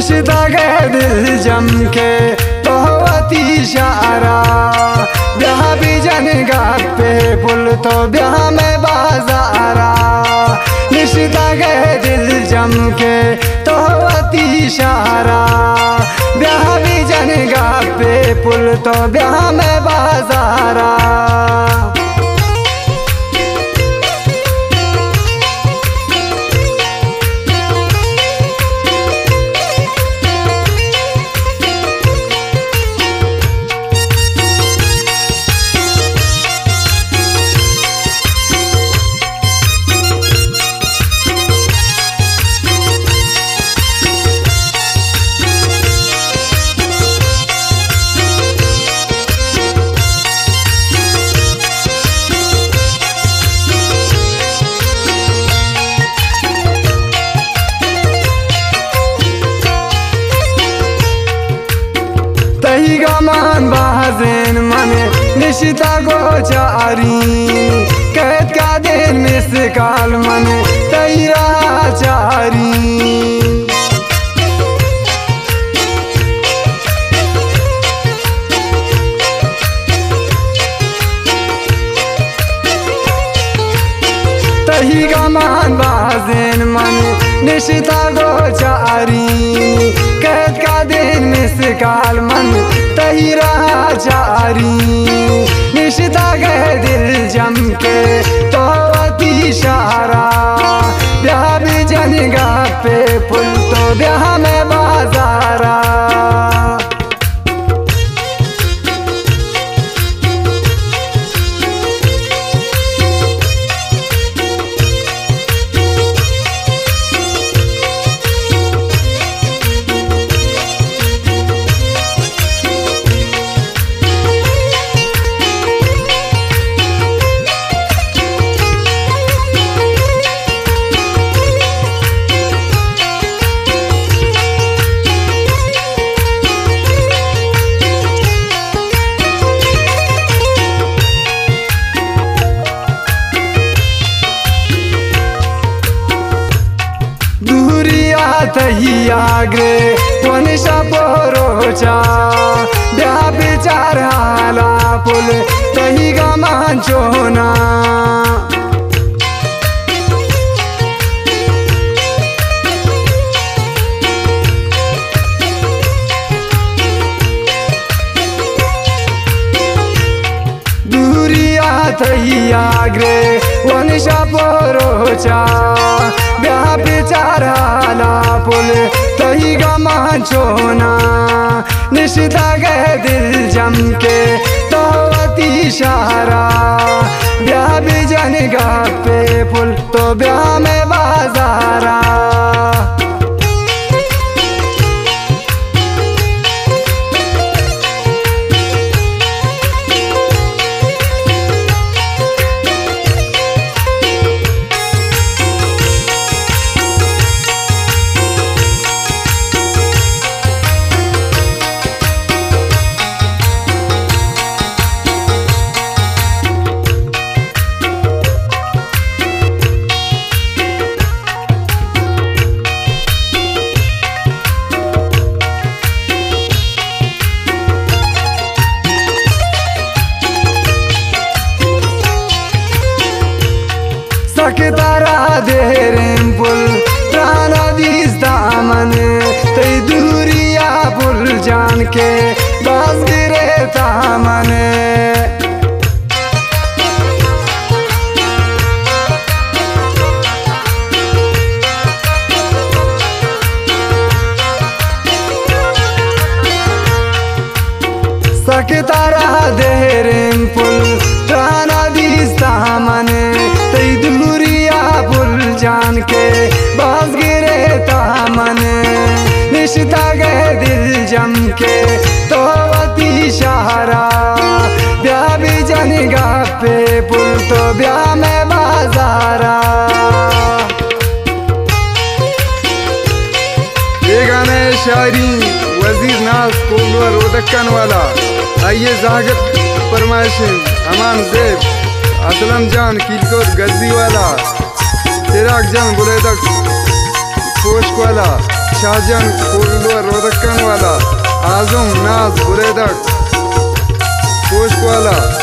निशिता गए दिल जम के तो होती शारा ब्याह भी जनगा पे पुल तो ब्याह में बाजारा। निशिता गए दिल जम के तो होती शारा ब्याह भी जनगा पे पुल तो ब्याह में बाजारा। तही गमान बाजेन मने निशिता गोचारी कैद का दिन मिस काल मने तही राचारी। तही गमान बाजेन मने निशिता गोचारी कैद का दिन मिस काल मन तही राचारी। निशिता गए दिल जम के तो अति शारा ब्याह भी जनगा पे पुल तो ब्याह में बाजारा। तही आग्रे वनिशा पोरोचा ब्याह बिचार हाला पुल तही गमान चोना। दूरिया तही आग्रे वनिशा पोरोचा ब्याह बिचार हाला पुल तही गमान चोना। निशिता गए दिल जम के तो अति शारा ब्याह भी जनगा पे पुल तो ब्याह में बाजारा। सकतारा देरें पुल प्राणा दीस दामन तई दूरिया पुल जान के बास गिरे तामन। सकतारा देरें पुल प्राणा दीस दामन तई दूरिया पुल जान के बास गिरे तामन। निशिता गए दिल जम के तो अति शारा ब्याह भी जनगा पे पुल तो ब्याह में बाजारा। ये गाना शायरी वजीर नाज कोलवा रोदक्कन वाला आइए जागत फरमाइशें अमान ज़ेब असलम जान कीलकोट गद्दी वाला चिराग जान बुलेदक पोश्क वाला शाहजहान कोल्लू रोदक्कन वाला, आजम नाज बुरेदक पोस्ट वाला।